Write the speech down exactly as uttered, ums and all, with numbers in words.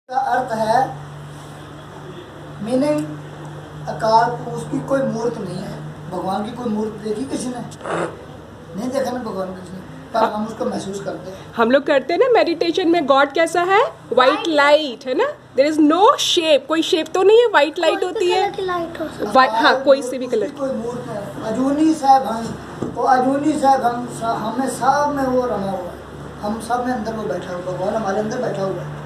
का अर्थ है मीनिंग अकाल पुरुष की कोई मूर्त नहीं है। भगवान की कोई मूर्त देखी किसी ने? नहीं देखा ना भगवान किसी ने, पर हम उसको महसूस करते हैं। हम लोग करते हैं ना मेडिटेशन में। गॉड कैसा है? व्हाइट लाइट है ना। देयर इज नो शेप, कोई शेप तो नहीं है, व्हाइट लाइट होती है। हाँ, कोई से भी कलर कोई मूर्त है। अजूनी साहब हम वो अजूनी साहब हम हमें सब में वो रमा हुआ है। हम सब में अंदर वो बैठा हुआ, भगवान हमारे अंदर बैठा हुआ है।